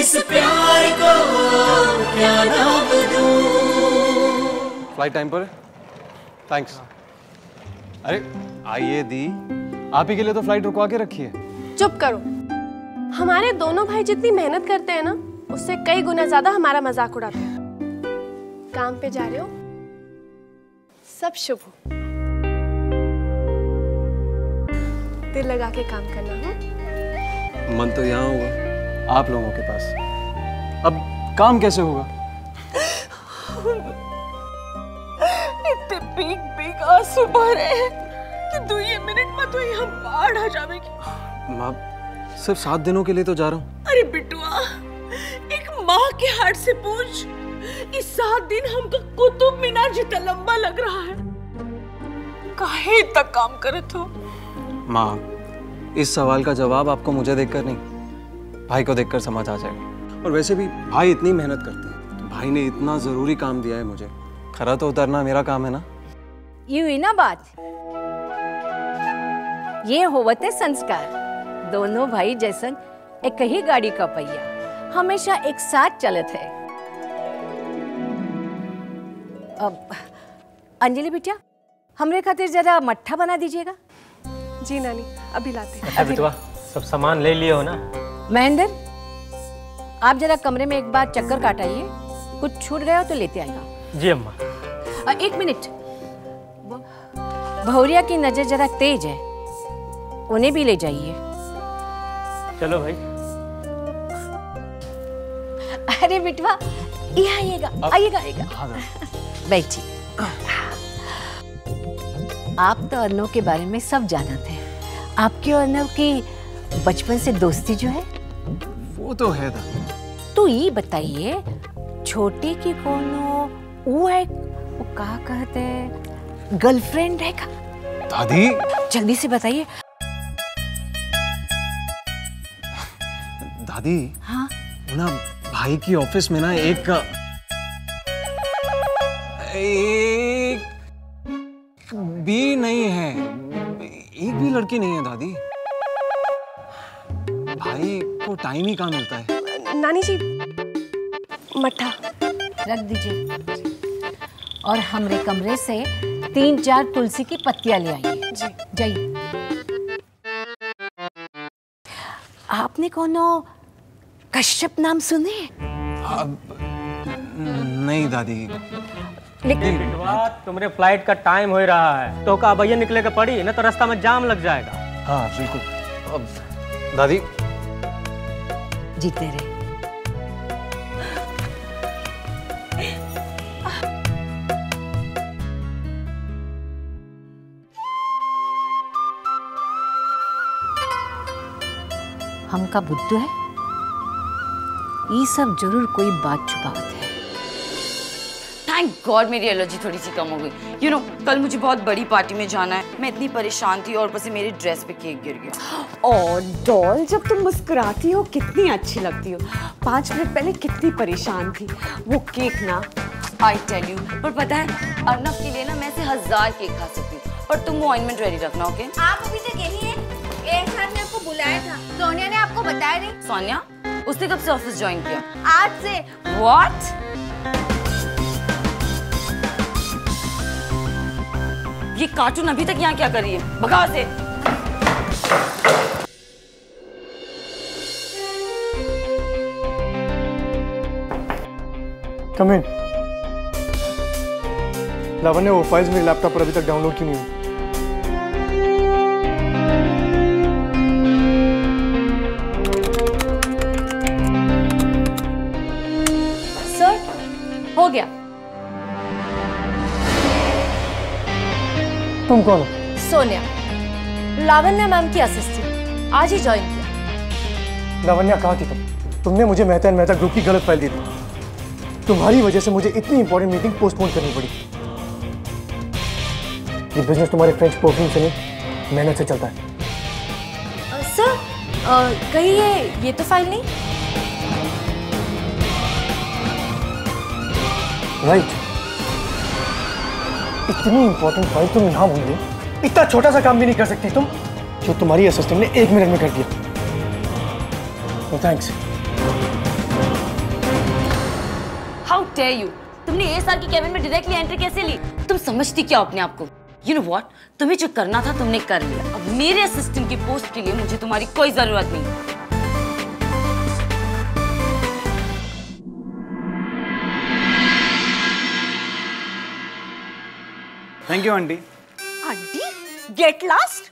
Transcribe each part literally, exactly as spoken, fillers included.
इस प्यार को क्या नाम दूं। फ्लाइट टाइम पर है। थैंक्स। अरे आइए दी, आप ही के लिए तो फ्लाइट रुकवा के रखी है। चुप करो। हमारे दोनों भाई जितनी मेहनत करते हैं ना, उससे कई गुना ज्यादा हमारा मजाक उड़ाते हैं। काम पे जा रहे हो, सब शुभ हो। दिल लगा के काम करना है। मन तो यहाँ होगा आप लोगों के पास, अब काम कैसे होगा? इतने बिग बिग आंसू बह रहे हैं कि दो ये मिनट में तो यहाँ बाढ़ आ जाएगी। माँ सिर्फ सात दिनों के लिए तो जा रहा हूँ। अरे बिटुआ, एक माँ के हार्ट से पूछ, इस सात दिन हमको कुतुब मीनार जितना लंबा लग रहा है। काहे तक काम करे तो? माँ इस सवाल का जवाब आपको मुझे देखकर नहीं, भाई को देखकर समझ आ जाएगा। और वैसे भी भाई इतनी मेहनत करते हैं, तो भाई ने इतना जरूरी काम दिया है मुझे, खरा तो उतरना मेरा काम है ना। ये हुई ना बात। ये होवते संस्कार। दोनों भाई जैसन एक ही गाड़ी का पहिया हमेशा एक साथ चलत है। अब अंजलि बिटिया, हमरे खातिर जरा मट्ठा बना दीजिएगा। जी नानी, अभी लाते हैं। अच्छा बिटवा, सब सामान ले लिए हो ना? महेंद्र, आप जरा कमरे में एक बार चक्कर काटाइए, कुछ छूट गया हो तो लेते आइएगा। जी अम्मा। आ, एक मिनट, भौरिया की नजर जरा तेज है, उन्हें भी ले जाइए। चलो भाई। अरे बिटवा, ये आइएगा आइएगा आइएगा। बैठिए। आप तो अर्नव के बारे में सब जानते हैं। आपके और अर्नव की बचपन से दोस्ती जो है वो तो है दा। तो ये बताइए, छोटे की कोनो वो है, वो कहा कहते हैं, गर्लफ्रेंड है का? दादी जल्दी से बताइए। दादी हाँ ना, भाई की ऑफिस में ना एक एक भी नहीं है, एक भी लड़की नहीं है दादी। भाई को टाइम ही कहाँ मिलता है। नानी जी, मट्ठा रख दीजिए, और हमरे कमरे से तीन चार तुलसी की पत्तियां ले आइए। जी जाइए। आपने कोनो कश्यप नाम सुने? अब नहीं दादी। लेकिन बिटवा, तुम्हारे फ्लाइट का टाइम हो रहा है, तो का भैया निकले का पड़ी ना, तो रास्ता में जाम लग जाएगा। हाँ बिल्कुल। अब दादी जीते रहे। हमका बुद्धू है, ये सब जरूर कोई बात छुपावत है। थैंक गॉड मेरी एलर्जी थोड़ी सी कम हो गई। यू नो, कल मुझे बहुत बड़ी पार्टी में जाना है। मैं इतनी परेशान थी और ऊपर से मेरी ड्रेस पे केक गिर गया। और डॉल, जब तुम मुस्कुराती हो कितनी अच्छी लगती हो। पाँच मिनट पहले कितनी परेशान थी। वो केक ना, आई टेल यू, पर पता है अर्नव के लिए ना मैं से हजार केक खा सकती हूँ। और तुम वो ऑइंटमेंट रेडी रखना, ओके? आप अभी तक यही है? एक साथ ने आपको बुलाया था, सोनिया ने आपको बताया नहीं? सोनिया? उसने कब से ऑफिस ज्वाइन किया? आज से। व्हाट? ये कार्टून अभी तक यहाँ क्या कर रही है? भगाओ से। कम इन। लावण्य, वो फाइल्स मेरे लैपटॉप पर अभी तक डाउनलोड क्यों नहीं हुई? सर, हो गया। तुम कौन हो? सोनिया, लावण्य मैम की असिस्टेंट, आज ही ज्वाइन किया। लावण्या, कहाँ थी तुम? तुमने मुझे मेहता एंड मेहता ग्रुप की गलत फाइल दी थी। तुम्हारी वजह से मुझे इतनी इंपॉर्टेंट मीटिंग पोस्टपोन करनी पड़ी। ये बिजनेस तुम्हारे फ्रेंच परफ्यूम से नहीं, मेहनत से चलता है। सर, कहीं ये ये तो फाइल नहीं? Right right. इतनी इंपॉर्टेंट फाइल तुम यहाँ भूल गई। इतना छोटा सा काम भी नहीं कर सकती तुम, जो तुम्हारी असिस्टेंट ने एक मिनट में कर दिया। तो थैंक्स। dare you? तुमने ए सार की केबिन में डायरेक्टली एंट्री कैसे ली? तुम समझती क्या अपने आप को? You know what? तुम्हें जो करना था तुमने कर लिया। अब मेरे असिस्टेंट की पोस्ट के लिए मुझे तुम्हारी कोई जरूरत नहीं। Thank you aunty. Aunty? Get lost?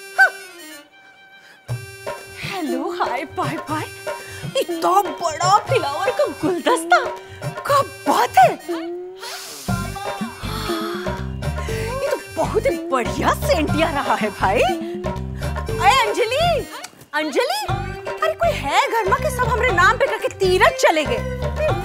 Hello, hi, bye bye. इतना बड़ा फ्लावर का गुलदस्ता, क्या बात है? ये तो बहुत ही बढ़िया सेंटिया रहा है भाई। अरे अंजलि, अंजलि, अरे कोई है घर में कि सब हमारे नाम पे करके तीरथ चले गए?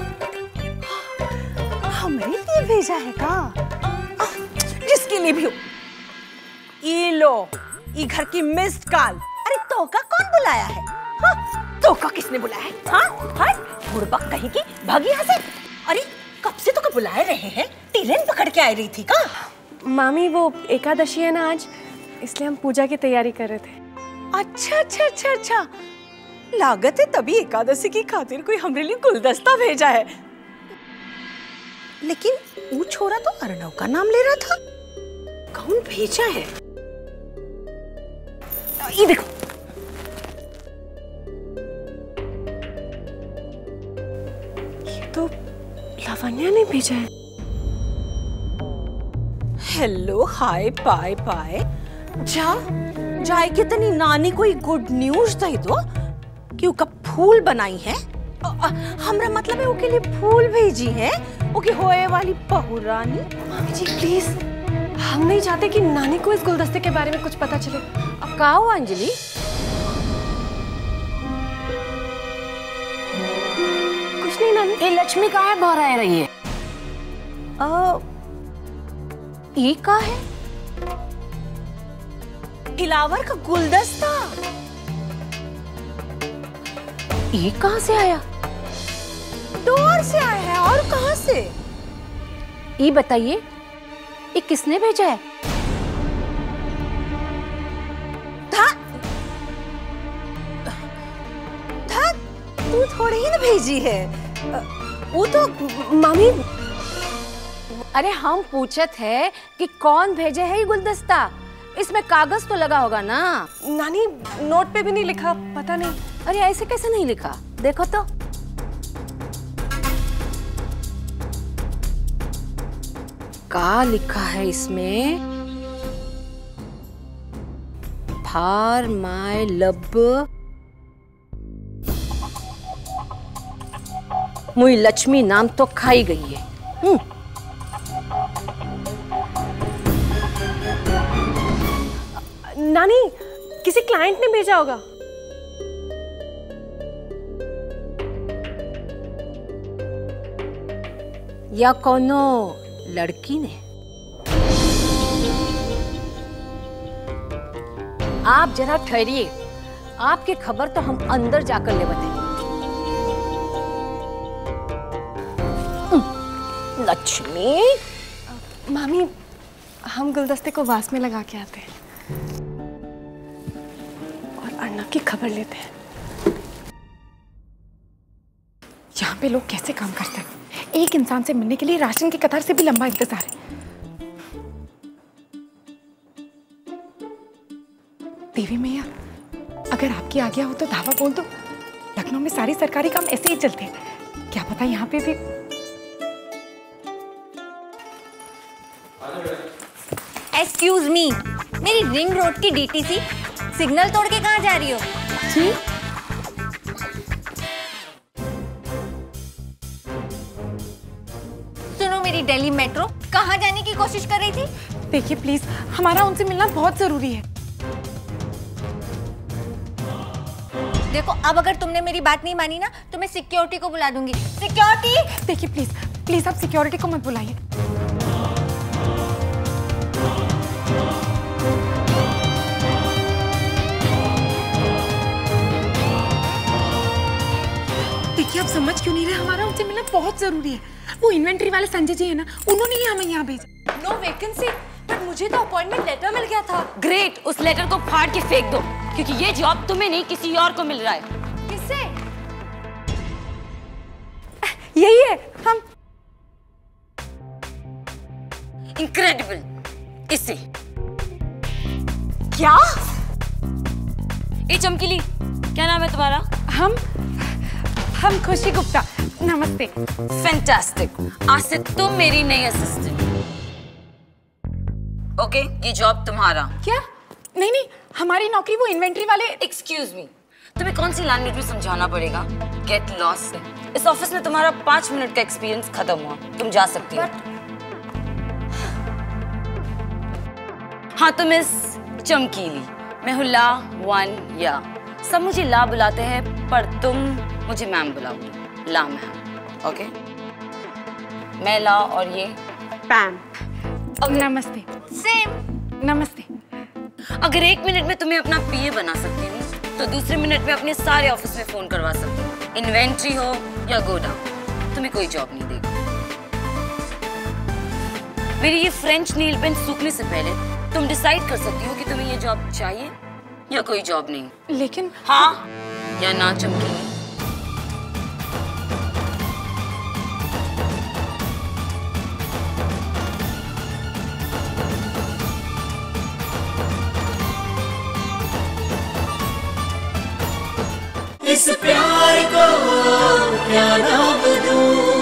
हमें लिए भेजा है का? जिसके लिए भी हो, ये लो, ये घर की मिस्ड कॉल। अरे तोका कौन बुलाया है? हाँ? तोका किसने बुलाया है? हाँ? हाँ? बुड़बक कहीं की, भागी यहाँ से। अरे कब से तो बुलाए रहे हैं, ट्रेन पकड़ के आ रही थी का? मामी वो एकादशी है ना आज, इसलिए हम पूजा की तैयारी कर रहे थे। अच्छा अच्छा अच्छा अच्छा, लागत है तभी एकादशी की खातिर कोई हमरे लिए गुलदस्ता भेजा है। लेकिन वो छोरा तो अर्णव का नाम ले रहा था, कौन भेजा है? ये देखो, ये तो लावण्या ने भेजा है। Hello, hi, bye bye. जा जाए कि तनी नानी कोई गुड न्यूज दे दो कि उसका फूल बनाई है। अ, अ, हमरा मतलब है उसके लिए फूल भेजी है, ओके होए वाली बहू रानी। मामी जी प्लीज, हम नहीं चाहते कि नानी को इस गुलदस्ते के बारे में कुछ पता चले। अब कहा हुआ अंजलि? कुछ नहीं नानी। ये लक्ष्मी कहाँ है, बाहर आ रही है? आ, ये कहाँ है? फ्लावर का गुलदस्ता। ये कहाँ से आया? डोर से आया है, और कहाँ से? ये बताइए, ये किसने भेजा है? था, था, तू थोड़ी ही ना भेजी है। वो तो मामी, अरे हम पूछत है कि कौन भेजे है ये गुलदस्ता? इसमें कागज तो लगा होगा ना? नानी नोट पे भी नहीं लिखा, पता नहीं। अरे ऐसे कैसे नहीं लिखा? देखो तो। क्या लिखा है इसमें? फॉर माय लव, मुई लक्ष्मी नाम तो खाई गई है। हम्म। नानी, किसी क्लाइंट ने भेजा होगा। या कोनो लड़की ने। आप जरा ठहरिए, आपकी खबर तो हम अंदर जाकर ले बताएंगे। लक्ष्मी, मामी हम गुलदस्ते को वास में लगा के आते हैं और अर्णव की खबर लेते हैं। यहाँ पे लोग कैसे काम करते हैं? एक इंसान से मिलने के लिए राशन की कतार से भी लंबा इंतजार है। देवी मैया, अगर आपकी आज्ञा हो तो धावा बोल दो। लखनऊ में सारे सरकारी काम ऐसे ही चलते हैं, क्या पता यहाँ पे भी। एक्सक्यूज मी, मेरी रिंग रोड की डीटीसी सिग्नल तोड़ के कहाँ जा रही हो? जी? सुनो, मेरी दिल्ली मेट्रो कहाँ जाने की कोशिश कर रही थी? देखिए प्लीज, हमारा उनसे मिलना बहुत जरूरी है। देखो, अब अगर तुमने मेरी बात नहीं मानी ना तो मैं सिक्योरिटी को बुला दूंगी। सिक्योरिटी! देखिए प्लीज, प्लीज आप सिक्योरिटी को मत बुलाइए। देखिए आप समझ क्यों नहीं रहे, हमारा उनसे मिलना बहुत जरूरी है। वो इन्वेंट्री वाले संजय जी है ना, उन्होंने ही हमें यहाँ भेजा। नो वैकेंसी, बट मुझे तो अपॉइंटमेंट लेटर मिल गया था। ग्रेट, उस लेटर को फाड़ के फेंक दो, क्योंकि ये जॉब तुम्हें नहीं किसी और को मिल रहा है। किससे? यही है, हम इनक्रेडिबल। इसे क्या? ए चमकीली, क्या नाम है तुम्हारा? हम हम खुशी गुप्ता। नमस्ते। फैंटास्टिक। आज से तुम मेरी नई असिस्टेंट। ओके, ये जॉब तुम्हारा। क्या? नहीं नहीं, हमारी नौकरी वो इन्वेंट्री वाले। एक्सक्यूज मी, तुम्हें कौन सी लैंग्वेज में समझाना पड़ेगा? Get lost. इस ऑफिस में तुम्हारा पांच मिनट का एक्सपीरियंस खत्म हुआ, तुम जा सकती हो। हाँ, तुम इस चमकीली, मैं हूँ ला वन या। सब मुझे ला बुलाते हैं, पर तुम मुझे मैम बुलाओगे। ला मैम। ओके, मैं ला और ये पैम। okay. नमस्ते। सेम। नमस्ते। अगर एक मिनट में तुम्हें अपना पीए बना सकती हूँ, तो दूसरे मिनट में अपने सारे ऑफिस में फोन करवा सकती हूँ। इन्वेंट्री हो या गोडाउन, तुम्हें कोई जॉब नहीं देगा। मेरी ये फ्रेंच नील पेंट सूखने से पहले तुम डिसाइड कर सकती हो कि तुम्हें ये जॉब चाहिए या कोई जॉब नहीं। लेकिन हाँ या ना चमकीली? इस प्यार को क्या नाम दूं?